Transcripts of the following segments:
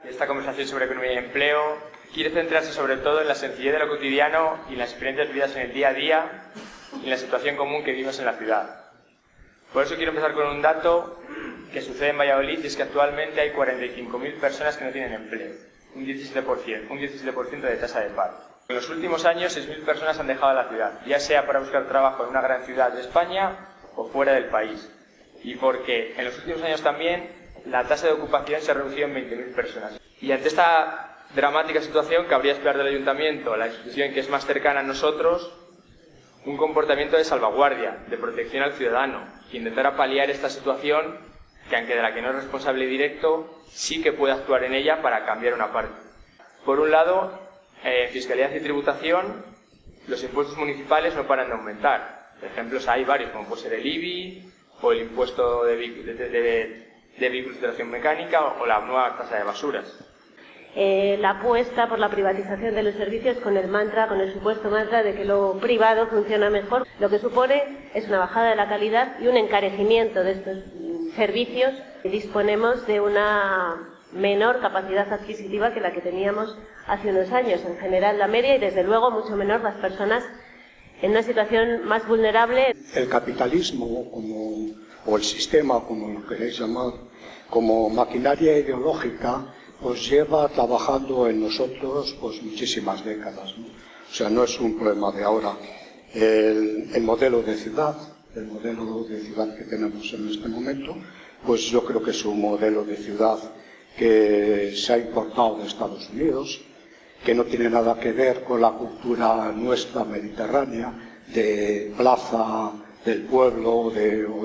Esta conversación sobre economía y empleo quiere centrarse sobre todo en la sencillez de lo cotidiano y en las experiencias vividas en el día a día y en la situación común que vivimos en la ciudad. Por eso quiero empezar con un dato que sucede en Valladolid, y es que actualmente hay 45.000 personas que no tienen empleo, un 17% de tasa de paro. En los últimos años, 6.000 personas han dejado la ciudad, ya sea para buscar trabajo en una gran ciudad de España o fuera del país. Y porque en los últimos años también la tasa de ocupación se ha reducido en 20.000 personas. Y ante esta dramática situación, cabría esperar del Ayuntamiento, la institución que es más cercana a nosotros, un comportamiento de salvaguardia, de protección al ciudadano, que intentara paliar esta situación, que aunque de la que no es responsable directo, sí que puede actuar en ella para cambiar una parte. Por un lado, fiscalidad y tributación, los impuestos municipales no paran de aumentar. Ejemplos hay varios, como puede ser el IBI, o el impuesto de vehículos de tracción mecánica, o la nueva tasa de basuras. La apuesta por la privatización de los servicios con el supuesto mantra de que lo privado funciona mejor, lo que supone es una bajada de la calidad y un encarecimiento de estos servicios. Disponemos de una menor capacidad adquisitiva que la que teníamos hace unos años, en general la media, y desde luego mucho menor las personas en una situación más vulnerable. El capitalismo, o el sistema, como lo queréis llamar, como maquinaria ideológica, pues lleva trabajando en nosotros pues muchísimas décadas, ¿no? O sea, no es un problema de ahora. El modelo de ciudad que tenemos en este momento, pues yo creo que es un modelo de ciudad que se ha importado de Estados Unidos, que no tiene nada que ver con la cultura nuestra mediterránea, de plaza del pueblo, o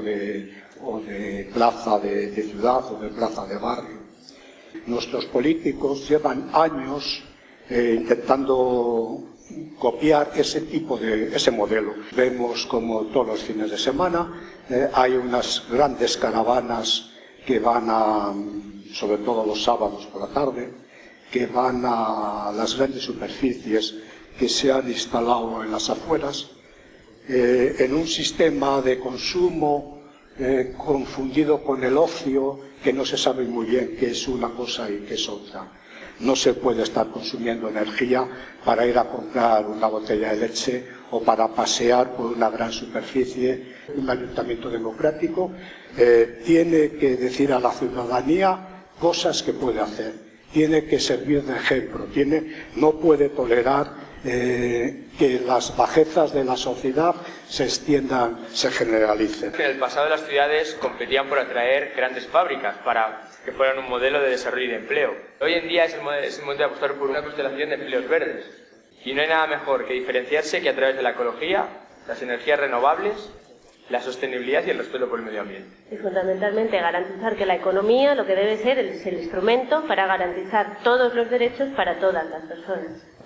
de plaza de ciudad, o de plaza de barrio. Nuestros políticos llevan años intentando copiar ese modelo. Vemos como todos los fines de semana hay unas grandes caravanas que van sobre todo los sábados por la tarde, que van a las grandes superficies que se han instalado en las afueras, en un sistema de consumo confundido con el ocio, que no se sabe muy bien qué es una cosa y qué es otra. No se puede estar consumiendo energía para ir a comprar una botella de leche o para pasear por una gran superficie. Un ayuntamiento democrático tiene que decir a la ciudadanía cosas que puede hacer, tiene que servir de ejemplo, no puede tolerar que las bajezas de la sociedad se extiendan, se generalicen. En el pasado las ciudades competían por atraer grandes fábricas para que fueran un modelo de desarrollo y de empleo. Hoy en día es el momento de apostar por una constelación de empleos verdes. Y no hay nada mejor que diferenciarse que a través de la ecología, las energías renovables, la sostenibilidad y el respeto por el medio ambiente. Y fundamentalmente garantizar que la economía lo que debe ser es el instrumento para garantizar todos los derechos para todas las personas.